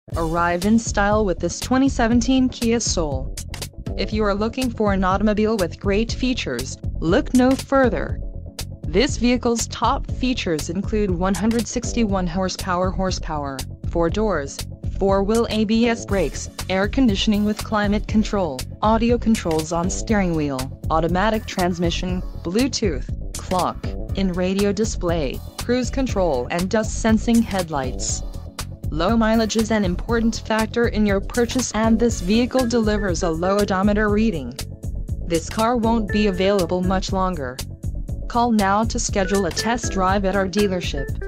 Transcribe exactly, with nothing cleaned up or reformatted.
Arrive in style with this twenty seventeen Kia Soul. If you are looking for an automobile with great features, look no further. This vehicle's top features include one hundred sixty-one horsepower horsepower, four doors, four-wheel A B S brakes, air conditioning with climate control, audio controls on steering wheel, automatic transmission, Bluetooth, clock, in-radio display, cruise control and dust-sensing headlights. Low mileage is an important factor in your purchase, and this vehicle delivers a low odometer reading. This car won't be available much longer. Call now to schedule a test drive at our dealership.